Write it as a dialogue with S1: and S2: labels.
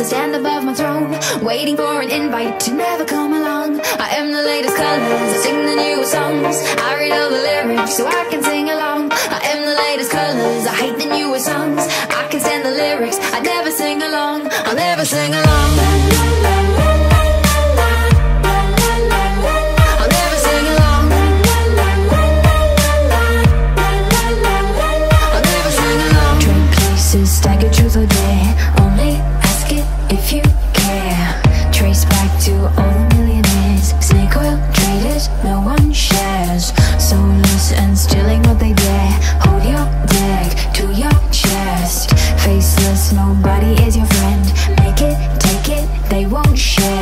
S1: I stand above my throne, waiting for an invite to never come along. I am the latest colors, I sing the newest songs. I read all the lyrics so I can sing along. I am the latest colors, I hate the newest songs. I can stand the lyrics, I never sing along. I'll never sing along. I'll never sing along. I'll never sing along. Trade places, stagger truth or dare. Only ask it if you care. Trace back to all the millionaires. Snake oil traders, no one shares. Soulless and stealing what they dare. Hold your deck to your chest. Faceless, nobody is your friend. Make it, take it, they won't share.